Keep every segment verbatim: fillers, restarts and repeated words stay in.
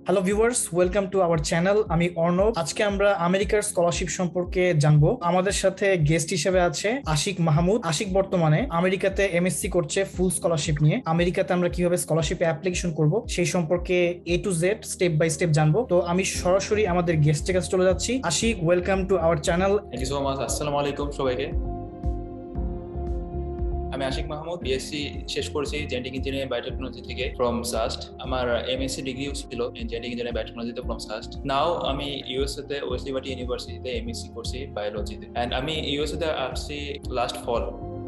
Hello viewers, welcome to our channel. আমি অর্ণব। আজকে আমরা আমেরিকার স্কলারশিপ সম্পর্কে জানবো। আমাদের সাথে গেস্ট হিসেবে আছে আশিক মাহমুদ। আশিক বর্তমানে আমেরিকাতে এমএসসি করছে ফুল স্কলারশিপ নিয়ে। আমেরিকাতে আমরা কিভাবে স্কলারশিপে অ্যাপ্লিকেশন করব সেই সম্পর্কে A to Z step by step জানবো। তো আমি সরাসরি আমাদের গেস্টের কাছে চলে যাচ্ছি। Ashik, welcome to our channel. Thank you so much. আসসালামু আলাইকুম সবাইকে। আমি আশিক মাহমুদ, বিএসসি শেষ করেছি জেনেটিক ইঞ্জিনিয়ারিং বায়োটেকনোলজি থেকে ফ্রম সাস্ট। আমার এমএসসি ডিগ্রিও ছিল জেনেটিক ইঞ্জিনিয়ারিং বায়োটেকনোলজিতে ফ্রম সাস্ট। নাও আমি ইউএসএ তে ওয়েস্ট লিবার্টি ইউনিভার্সিটিতে এমএসসি করছি বায়োলজিতে, এন্ড আমি ইউএসএ তে আসছি লাস্ট ফল।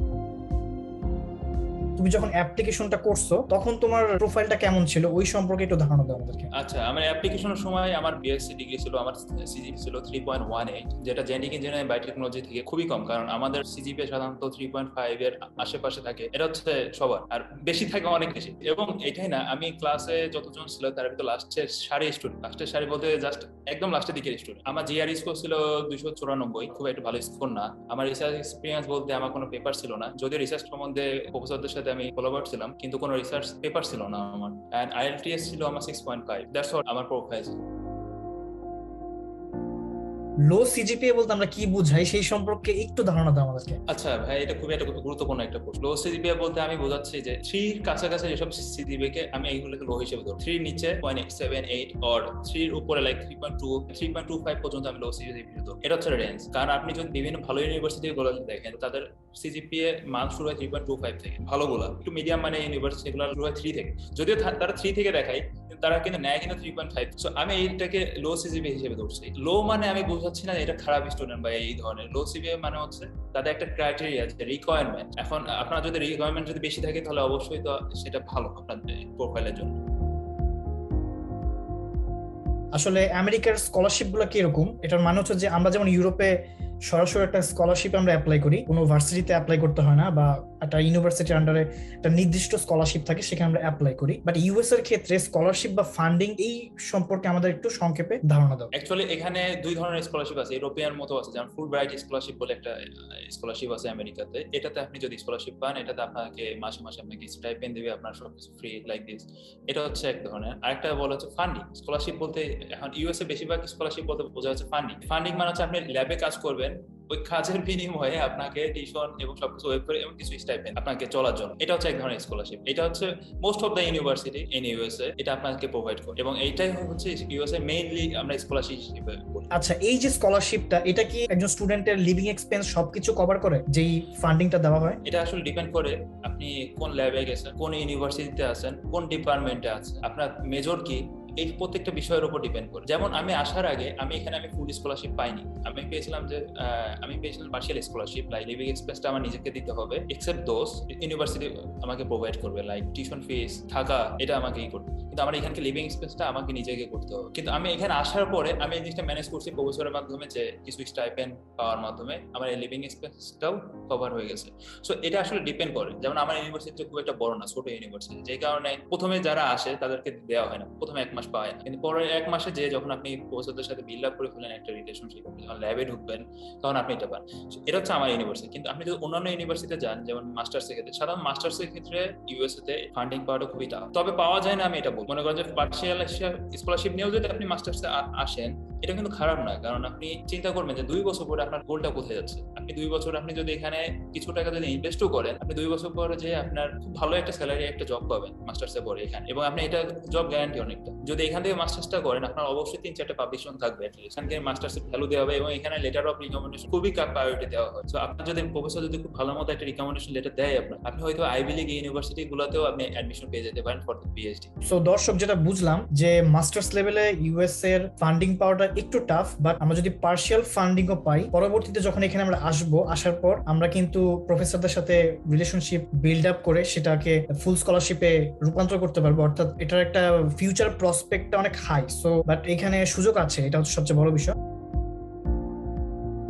তুমি যখন অ্যাপ্লিকেশনটা করছো তখন তোমার প্রোফাইলটা কেমন ছিল, ওই সম্পর্কে একটু ধারণা দাও আমাদেরকে। আচ্ছা, আমার অ্যাপ্লিকেশনের সময় আমার বিএসসি ডিগ্রি ছিল, আমার সিজিপি ছিল থ্রি পয়েন্ট ওয়ান এইট, যেটা জেনেটিক ইঞ্জিনিয়ারিং বায়োটেকনোলজি থেকে খুবই কম, কারণ আমাদের সিজিপি সাধারণত থ্রি পয়েন্ট ফাইভ এর আশেপাশে থাকে। এটা হচ্ছে সবার, আর বেশি থাকে অনেক বেশি। এবং এটাই না, আমি ক্লাসে যতজন ছিল তার ভিতরে লাস্টের সারি স্টুডেন্ট, লাস্টের সারি বলতে জাস্ট একদম লাস্টের দিকের স্টুডেন্ট। আমার জিআর স্কোর ছিল দুইশো চুরানব্বই, খুব একটা ভালো স্কোর না। আমার রিসার্চ এক্সপিরিয়েন্স বলতে আমার কোনো পেপার ছিল না, যদিও রিসার্চ সম্বন্ধে প্রফেসরদের সাথে আমি কোলাবরেট ছিলাম, কিন্তু কোনো রিসার্চ পেপার ছিল না আমার। এন্ড আইএলটিএস ছিল আমার six point five. That's what আমার প্রোফাইল। লো সিজিপিএ বলতে আমরা কি বুঝাই সেই সম্পর্কে একটু ধারণা দাও আমাদেরকে। আচ্ছা ভাই, এটা খুবই একটা গুরুত্বপূর্ণ একটা প্রশ্ন। লো সিজিপিএ বলতে আমি বোঝাচ্ছি যে থ্রির কাছাকাছি যেসব সিজিপিএ কে আমি এইগুলোকে লো হিসেবে ধরব। থ্রির নিচে পয়েন্ট সেভেন এইট অর থ্রির উপরে like three point two three point two five পর্যন্ত আমি লো সিজিপিএ ধরব। এটা হচ্ছে রেঞ্জ। কারণ আপনি যদি বিভিন্ন ভালো ইউনিভার্সিটি গুলো দেখেন, তাদের সিজিপিএ মান শুরু হয় থ্রি পয়েন্ট টু ফাইভ থেকে। ভালোগুলা একটু মিডিয়াম মানে ইউনিভার্সিটি গুলো শুরু হয় থ্রি থেকে, যদিও তারা থ্রি থেকে দেখায়, তারা কিন্তু নেয় কিন্তু থ্রি পয়েন্ট ফাইভ। সো আমি এইটাকে লো সিজিপিএ হিসেবে ধরছি। লো মানে আমি বোঝাচ্ছি না এটা খারাপ স্টুডেন্ট বা এই ধরনের। লো সিজিপিএ মানে হচ্ছে তাদের একটা ক্রাইটেরিয়া আছে, রিকোয়ারমেন্ট। এখন আপনার যদি রিকোয়ারমেন্ট যদি বেশি থাকে তাহলে অবশ্যই তো সেটা ভালো আপনার প্রোফাইলের জন্য। আসলে আমেরিকার স্কলারশিপ গুলো কিরকম, এটার মানে হচ্ছে যে আমরা যেমন ইউরোপে সরাসরি একটা স্কলারশিপ আমরা অ্যাপ্লাই করি, কোনো ভার্সিটিতে অ্যাপ্লাই করতে হয় না, বা একটা ইউনিভার্সিটির আন্ডারে একটা নির্দিষ্ট স্কলারশিপ থাকে সেখানে আমরা অ্যাপ্লাই করি। বাট ইউএস এর ক্ষেত্রে স্কলারশিপ বা ফান্ডিং এই সম্পর্কে আমাদের একটু সংক্ষেপে ধারণা দাও। অ্যাকচুয়ালি এখানে দুই ধরনের স্কলারশিপ আছে, ইউরোপিয়ান মতো আছে, যেমন ফুল ব্রাইট স্কলারশিপ বলে একটা স্কলারশিপ আছে আমেরিকাতে। এটাতে আপনি যদি স্কলারশিপ পান, এটাতে আপনাকে মাসে মাসে আপনাকে স্টাইপেন্ড দেবে, আপনার সবকিছু ফ্রি লাইক দিস। এটা হচ্ছে এক ধরনের। আরেকটা বলা হচ্ছে ফান্ডিং স্কলারশিপ। বলতে এখন ইউএসএ বেশিরভাগ স্কলারশিপ বলতে বোঝা হচ্ছে ফান্ডিং। ফান্ডিং মানে হচ্ছে আপনি ল্যাবে কাজ করবেন, ওই কাজের বিনিময়ে আপনাকে টিউশন এবং সবকিছু ওয়েব করে এবং কিছু স্টাইপেন্ড আপনাকে চলার জন্য। এটা হচ্ছে এক ধরনের স্কলারশিপ। এটা হচ্ছে most of the university in USA এটা আপনাকে প্রোভাইড করে, এবং এইটাই হচ্ছে ইউএসএ মেইনলি আমরা স্কলারশিপ হিসেবে বলি। আচ্ছা, এই যে স্কলারশিপটা, এটা কি একজন স্টুডেন্টের লিভিং এক্সপেন্স সবকিছু কভার করে যেই ফান্ডিংটা দেওয়া হয়? এটা আসলে ডিপেন্ড করে আপনি কোন ল্যাবে গেছেন, কোন ইউনিভার্সিটিতে আছেন, কোন ডিপার্টমেন্টে আছেন, আপনার মেজর কি, এই প্রত্যেকটা বিষয়ের উপর ডিপেন্ড করে। যেমন আমি আসার আগে আমি এখানে আমি ফুল স্কলারশিপ পাইনি। আমি পেয়েছিলাম যে আমি পেয়েছিলাম পার্শিয়াল স্কলারশিপ, লাইক লিভিং এক্সপেন্সটা আমার নিজেকে দিতে হবে, এক্সেপ্ট দোজ ইউনিভার্সিটি আমাকে প্রোভাইড করবে, লাইক টিউশন ফিস, থাকা, এটা আমাকেই করবে। কিন্তু আমার এখানকে লিভিং এক্সপেন্সটা আমাকে নিজেকে করতে হবে। কিন্তু আমি এখানে আসার পরে আমি এই জিনিসটা ম্যানেজ করছি প্রফেসরের মাধ্যমে, যে কিছু স্টাইপেন্ড পাওয়ার মাধ্যমে আমার এই লিভিং এক্সপেন্সটাও কভার হয়ে গেছে। সো এটা আসলে ডিপেন্ড করে। যেমন আমার ইউনিভার্সিটি খুব একটা বড় না, ছোট ইউনিভার্সিটি, যে কারণে প্রথমে যারা আসে তাদেরকে দেওয়া হয় না, প্রথমে এক মাস পাওয়া না। কিন্তু পরে এক মাসে যে যখন আপনি প্রফেসরদের সাথে বিল্ড আপ করে ফেলেন একটা রিলেশনশিপ, আপনি যখন ল্যাবে ঢুকবেন তখন আপনি এটা পান। এটা হচ্ছে আমার ইউনিভার্সিটি। কিন্তু আপনি যদি অন্যান্য ইউনিভার্সিটিতে যান, যেমন মাস্টার্স এর ক্ষেত্রে, সাধারণ মাস্টার্স এর ক্ষেত্রে ইউএসএ তে ফান্ডিং পাওয়াটা খুবই টাফ। তবে পাওয়া যায় না আমি এটা বলবো। মনে করেন যে পার্শিয়াল স্কলারশিপ নিয়েও যদি আপনি মাস্টার্সে আসেন, এটা কিন্তু খারাপ না। কারণ আপনি চিন্তা করবেন যে দুই বছর পরে আপনার গোলটা কোথায় যাচ্ছে। আপনি দুই বছর আপনি যদি এখানে কিছু টাকা যদি ইনভেস্টও করেন, আপনি দুই বছর পরে যে আপনার খুব ভালো একটা স্যালারি একটা জব পাবেন মাস্টার্সে পরে এখানে, এবং আপনি এটা জব গ্যারান্টি অনেকটা। যদি এখান থেকে মাস্টার্সটা করেন, আপনার অবশ্যই তিন চারটা পাবলিকেশন থাকবে, এখানকে মাস্টার্সের ভ্যালু দেওয়া হবে, এবং এখানে লেটার অফ রিকমেন্ডেশন খুবই প্রায়োরিটি দেওয়া হয়। সো আপনার যদি প্রফেসর যদি খুব ভালো মতো একটা রিকমেন্ডেশন লেটার দেয় আপনার, আপনি হয়তো আইভি লিগ ইউনিভার্সিটি গুলোতেও আপনি অ্যাডমিশন পেয়ে যেতে পারেন ফর দ্য পিএইচডি। সো দর্শক, যেটা বুঝলাম যে মাস্টার্স লেভেলে ইউএস এর ফান্ডিং পাওয়াটা একটু টাফ, বাট আমরা যদি পার্শিয়াল ফান্ডিংও পাই, পরবর্তীতে যখন এখানে আমরা আসবো, আসার পর আমরা কিন্তু প্রফেসরদের সাথে রিলেশনশিপ বিল্ড আপ করে সেটাকে ফুল স্কলারশিপে রূপান্তর করতে পারবো। অর্থাৎ এটার একটা ফিউচার প্রসপেক্টটা অনেক হাই। সো বাট এখানে সুযোগ আছে, এটা হচ্ছে সবচেয়ে বড় বিষয়।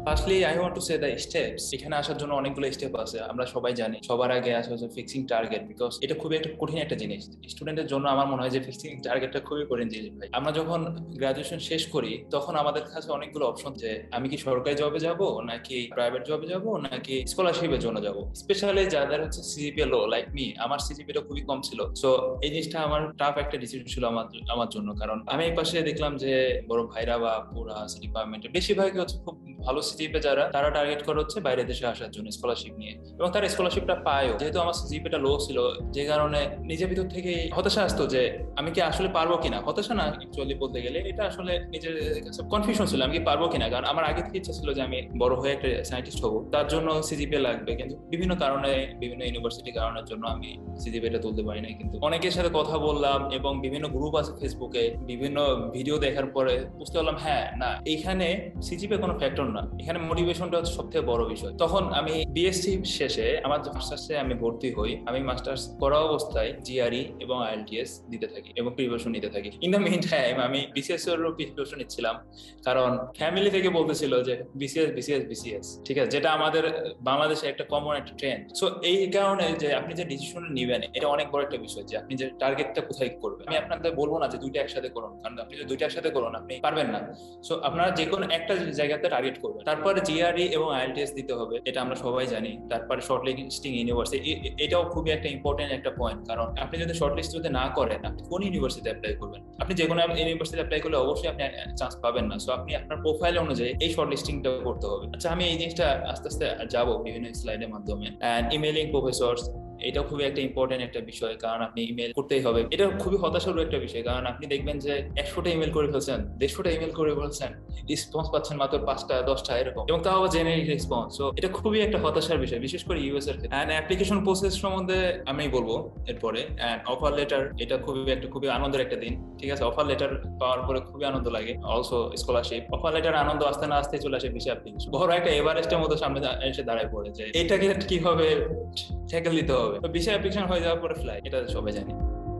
Firstly I want to say the steps. এখানে আসার জন্য অনেকগুলো স্টেপ আছে, আমরা সবাই জানি। সবার আগে আসে হচ্ছে ফিক্সিং টার্গেট, বিকজ এটা খুবই একটা কঠিন একটা জিনিস স্টুডেন্টের জন্য। আমার মনে হয় যে ফিক্সিং টার্গেটটা খুবই কঠিন জিনিস ভাই। আমরা যখন গ্রাজুয়েশন শেষ করি তখন আমাদের কাছে অনেকগুলো অপশন, যে আমি কি সরকারি জবে যাব নাকি প্রাইভেট জবে যাব নাকি স্কলারশিপের জন্য যাব। স্পেশালি যাদের হচ্ছে সিজিপিএ লো লাইক মি, আমার সিজিপিএটা খুবই কম ছিল। সো এই জিনিসটা আমার টাফ একটা ডিসিশন ছিল আমার আমার জন্য, কারণ আমি এই পাশে দেখলাম যে বড় ভাইরা বা পুরা ডিপার্টমেন্টের বেশিরভাগই হচ্ছে খুব ভালো সিজিপিএ যারা, তারা টার্গেট করে হচ্ছে বাইরে দেশে আসার জন্য স্কলারশিপ নিয়ে, এবং তারা স্কলারশিপটা পায়ও। যেহেতু আমার সিজিপিএটা লো ছিল, যে কারণে নিজের ভিতর থেকে হতাশা আসতো যে আমি কি আসলে পারবো কিনা। হতাশা না, অ্যাকচুয়ালি বলতে গেলে এটা আসলে নিজের কাছে কনফিউশন ছিল আমি কি পারবো কিনা, কারণ আমার আগে থেকে ইচ্ছা ছিল যে আমি বড় হয়ে একটা সায়েন্টিস্ট হবো, তার জন্য সিজিপিএ লাগবে। কিন্তু বিভিন্ন কারণে, বিভিন্ন ইউনিভার্সিটি কারণের জন্য আমি সিজিপিএটা তুলতে পারি নাই। কিন্তু অনেকের সাথে কথা বললাম এবং বিভিন্ন গ্রুপ আছে ফেসবুকে, বিভিন্ন ভিডিও দেখার পরে বুঝতে পারলাম হ্যাঁ না, এইখানে সিজিপিএ কোনো ফ্যাক্টর না, এখানে মোটিভেশনটা হচ্ছে সবথেকে বড় বিষয়। তখন আমি বিএসসি শেষে আমার মাস্টার্সে আমি ভর্তি হই। আমি মাস্টার্স করা অবস্থায় জিআরই এবং আইএলটিএস দিতে থাকি এবং প্রিপারেশন নিতে থাকি। ইন দ্য মিন টাইম আমি বিসিএস এর প্রিপারেশন নিচ্ছিলাম, কারণ ফ্যামিলি থেকে বলতেছিল যে বিসিএস বিসিএস বিসিএস, ঠিক আছে, যেটা আমাদের বাংলাদেশে একটা কমন একটা ট্রেন্ড। সো এই কারণে যে আপনি যে ডিসিশন নিবেন এটা অনেক বড় একটা বিষয়, যে আপনি যে টার্গেটটা কোথায় করবেন। আমি আপনাদের বলবো না যে দুইটা একসাথে করুন, কারণ আপনি যদি দুইটা একসাথে করুন আপনি পারবেন না। সো আপনারা যে কোনো একটা জায়গাতে টার্গেট করবেন। তারপরে জিআরই এবং আইএলটিএস দিতে হবে, এটা আমরা সবাই জানি। তারপরে শর্ট লিস্টিং ইউনিভার্সিটি, এটাও খুবই একটা ইম্পর্টেন্ট একটা পয়েন্ট, কারণ আপনি যদি শর্ট লিস্ট যদি না করেন আপনি কোন ইউনিভার্সিটি অ্যাপ্লাই করবেন। আপনি যে কোনো ইউনিভার্সিটি অ্যাপ্লাই করলে অবশ্যই আপনি চান্স পাবেন না। সো আপনি আপনার প্রোফাইল অনুযায়ী এই শর্ট লিস্টিংটা করতে হবে। আচ্ছা, আমি এই জিনিসটা আস্তে আস্তে যাবো বিভিন্ন স্লাইডের মাধ্যমে। অ্যান্ড ইমেইলিং প্রফেসরস, এটাও খুবই একটা ইম্পর্টেন্ট একটা বিষয়, কারণ আপনি ইমেল করতেই হবে। এটা খুবই হতাশার একটা বিষয়, কারণ আপনি দেখবেন যে একশোটা ইমেল করে ফেলছেন, দেড়শোটা ইমেল করে ফেলছেন, রেসপন্স পাচ্ছেন মাত্র পাঁচটা দশটা এরকম, এবং তাও আবার জেনারিক রেসপন্স। সো এটা খুবই একটা হতাশার বিষয়, বিশেষ করে ইউএস এর ক্ষেত্রে। অ্যান্ড অ্যাপ্লিকেশন প্রসেস সম্বন্ধে আমি বলবো এরপরে। অ্যান্ড অফার লেটার, এটা খুবই একটা খুবই আনন্দের একটা দিন, ঠিক আছে। অফার লেটার পাওয়ার পরে খুবই আনন্দ লাগে। অলসো স্কলারশিপ, অফার লেটার আনন্দ আসতে না আসতে চলে আসে ভিসা অ্যাপ্লিকেশন। বড় একটা এভারেস্টের মতো সামনে এসে দাঁড়ায় পড়ে যে এটাকে কিভাবে ট্যাকেল দিতে হবে। তো ভিসা অ্যাপ্লিকেশন হয়ে যাওয়ার পরে ফ্লাইট, এটা সবাই জানি।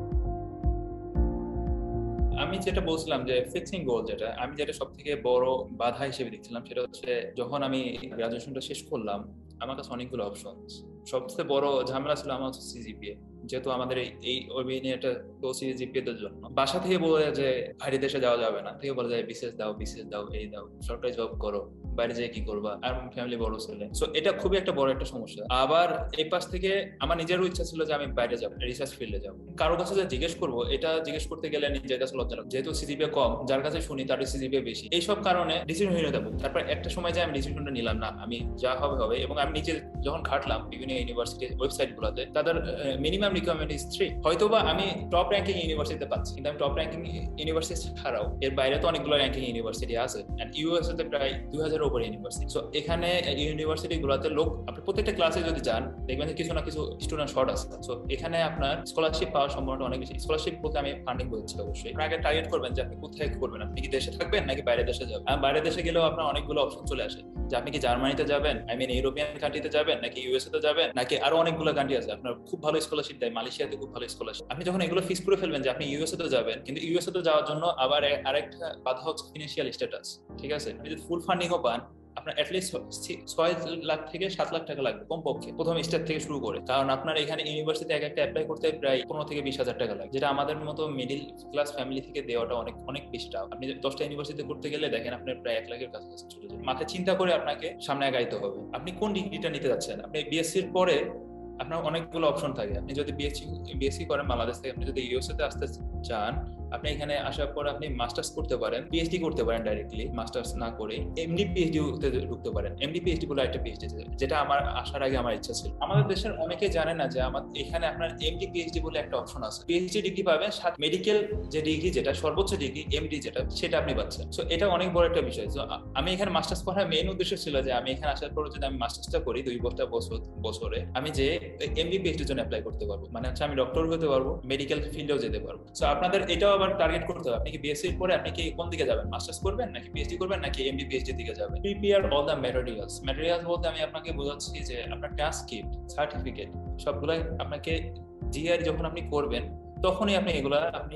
আমি যেটা বলছিলাম যে ফিক্সিং গোল, যেটা আমি যেটা সব থেকে বড় বাধা হিসেবে দেখছিলাম, সেটা হচ্ছে যখন আমি গ্রাজুয়েশনটা শেষ করলাম আমার কাছে অনেকগুলো অপশন। সবচেয়ে বড় ঝামেলা ছিল আমার হচ্ছে সিজিপিএ, যেহেতু আমাদের এই অভিনয়টা লো সিজিপিএ এর জন্য বাসা থেকে বলে যে বাইরে দেশে যাওয়া যাবে না, থেকে বলে যায় বিসিএস দাও বিসিএস দাও এই দাও, সরকারি জব করো, বাইরে যেয়ে কি করবা, আর ফ্যামিলি বড় ছেলে। সো এটা খুবই একটা বড় একটা সমস্যা। আবার এই পাশ থেকে আমার নিজেরও ইচ্ছা ছিল যে আমি বাইরে যাবো, রিসার্চ ফিল্ডে যাবো। কারো কাছে যে জিজ্ঞেস করবো, এটা জিজ্ঞেস করতে গেলে নিজের কাছে লজ্জা লাগে, যেহেতু সিজিপিএ কম, যার কাছে শুনি তার সিজিপিএ বেশি। এইসব কারণে ডিসিশন হয়ে যাবো। তারপর একটা সময় যে আমি ডিসিশনটা নিলাম না, আমি যা হবে হবে। এবং আমি নিজে যখন ঘাটলাম বিভিন্ন ইউনিভার্সিটির ওয়েবসাইট গুলোতে, তাদের মিনিমাম রিকোয়ারমেন্ট ইজ থ্রি। হয়তোবা আমি টপ র্যাঙ্কিং ইউনিভার্সিটিতে পাচ্ছি, কিন্তু আমি টপ র্যাঙ্কিং ইউনিভার্সিটি ছাড়াও এর বাইরে তো অনেকগুলো র্যাঙ্কিং ইউনিভার্সিটি আছে। এন্ড ইউএসএ তে প্রায় দুই হাজারের উপরে ইউনিভার্সিটি। সো এখানে ইউনিভার্সিটি গুলোতে লোক, আপনি প্রত্যেকটা ক্লাসে যদি যান দেখবেন কিছু না কিছু স্টুডেন্ট শর্ট আছে। সো এখানে আপনার স্কলারশিপ পাওয়ার সম্ভাবনা অনেক বেশি। স্কলারশিপ বলতে আমি ফান্ডিং বলছি অবশ্যই। আগে টার্গেট করবেন যে আপনি কোথায় করবেন, আপনি কি দেশে থাকবেন নাকি বাইরে দেশে যাবেন। বাইরে দেশে গেলেও আপনার অনেকগুলো অপশন চলে আসে, যে আপনি কি জার্মানিতে যাবেন, আই মিন ইউরোপিয়ান কান্ট্রিতে যাবেন, নাকি ইউএসএ তে যাবেন, নাকি আরো অনেকগুলো কান্ট্রি আছে আপনার খুব ভালো স্কলারশিপ দেয়, মালয়েশিয়াতে খুব ভালো স্কলারশিপ। আপনি যখন এগুলো ফিক্স করে ফেলবেন যে আপনি ইউএসএ তে যাবেন, কিন্তু ইউএসএ তে যাওয়ার জন্য আবার আরেকটা বাধা হচ্ছে ফিনান্সিয়াল স্ট্যাটাস, ঠিক আছে। আপনি যদি ফুল ফান্ডিংও পান আপনার অ্যাটলিস্ট ছয় লাখ থেকে সাত লাখ টাকা লাগবে কমপক্ষে প্রথম স্টেপ থেকে শুরু করে, কারণ আপনার এখানে ইউনিভার্সিটি এক একটা অ্যাপ্লাই করতে প্রায় পনেরো থেকে বিশ হাজার টাকা লাগে, যেটা আমাদের মতো মিডিল ক্লাস ফ্যামিলি থেকে দেওয়াটা অনেক অনেক বেশি টাকা। আপনি দশটা ইউনিভার্সিটি করতে গেলে দেখেন আপনার প্রায় এক লাখের কাছাকাছি চলে যাবে। মাথায় চিন্তা করে আপনাকে সামনে আগাইতে হবে, আপনি কোন ডিগ্রিটা নিতে যাচ্ছেন। আপনি বিএসসির পরে আপনার অনেকগুলো অপশন থাকে। আপনি যদি বিএসসি বিএসসি করেন বাংলাদেশ থেকে, আপনি যদি ইউএসএ তে আসতে চান, আপনি এখানে আসার পর আপনি মাস্টার্স করতে পারেন, পিএইচডি করতে পারেন ডাইরেক্টলি মাস্টার্স না করে, এমডি পিএইচডি তে ঢুকতে পারেন। এমডি পিএইচডি বলে একটা পিএইচডি, যেটা আমার আসার আগে আমার ইচ্ছা ছিল। আমাদের দেশের অনেকে জানে না যে আমার এখানে আপনার এমডি পিএইচডি বলে একটা অপশন আছে। পিএইচডি ডিগ্রি পাবেন, সাথে মেডিকেল যে ডিগ্রি, যেটা সর্বোচ্চ ডিগ্রি এমডি যেটা, সেটা আপনি পাচ্ছেন। সো এটা অনেক বড় একটা বিষয়। সো আমি এখানে মাস্টার্স করার মেইন উদ্দেশ্য ছিল যে আমি এখানে আসার পর যদি আমি মাস্টার্সটা করি দুই বছর বছর বছরে আমি যে এমডি পিএইচডির জন্য অ্যাপ্লাই করতে পারবো, মানে হচ্ছে আমি ডক্টর হতে পারবো, মেডিকেল ফিল্ডেও যেতে পারবো। সো আপনাদের এটাও আবার টার্গেট করতে হবে, আপনি কি বিএসসির পরে আপনি কি কোন দিকে যাবেন, মাস্টার্স করবেন নাকি পিএইচডি করবেন নাকি এমডি পিএইচডি দিকে যাবেন। Prepare all the materials. Materials বলতে আমি আপনাকে বোঝাচ্ছি যে আপনার ট্রান্সক্রিপ্ট, সার্টিফিকেট সবগুলাই আপনাকে জিআর যখন আপনি করবেন তখনই আপনি এগুলা আপনি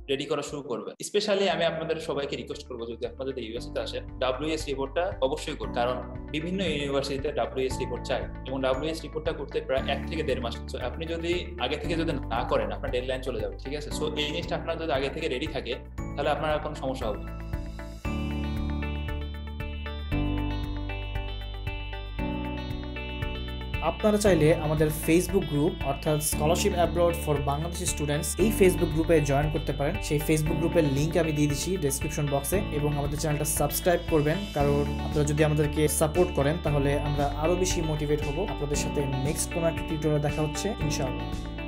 রেডি করা শুরু করবেন। স্পেশালি আমি আপনাদের সবাইকে রিকোয়েস্ট করবো, যদি আপনাদের ইউনিভার্সিটিতে আসেন ডাব্লিউএস রিপোর্টটা অবশ্যই করুন, কারণ বিভিন্ন ইউনিভার্সিটিতে ডাব্লিউএস রিপোর্ট চাই এবং ডাব্লিউএস রিপোর্টটা করতে প্রায় এক থেকে দেড় মাস। তো আপনি যদি আগে থেকে যদি না করেন আপনার ডেডলাইন চলে যাবে, ঠিক আছে? সো এই জিনিসটা আপনার যদি আগে থেকে রেডি থাকে তাহলে আপনার আর কোনো সমস্যা হবে না। আপনারা চাইলে আমাদের ফেসবুক গ্রুপ অর্থাৎ scholarship abroad for Bangladeshi students এই ফেসবুক গ্রুপে জয়েন করতে পারেন। সেই ফেসবুক গ্রুপের লিংক আমি দিয়ে দিচ্ছি ডেসক্রিপশন বক্সে, এবং আমাদের চ্যানেলটা সাবস্ক্রাইব করবেন, কারণ আপনারা যদি আমাদেরকে সাপোর্ট করেন তাহলে আমরা আরো বেশি মোটিভেট হব। আপনাদের সাথে নেক্সট কোনো একটা টিউটোরিয়ালে দেখা হচ্ছে ইনশাআল্লাহ।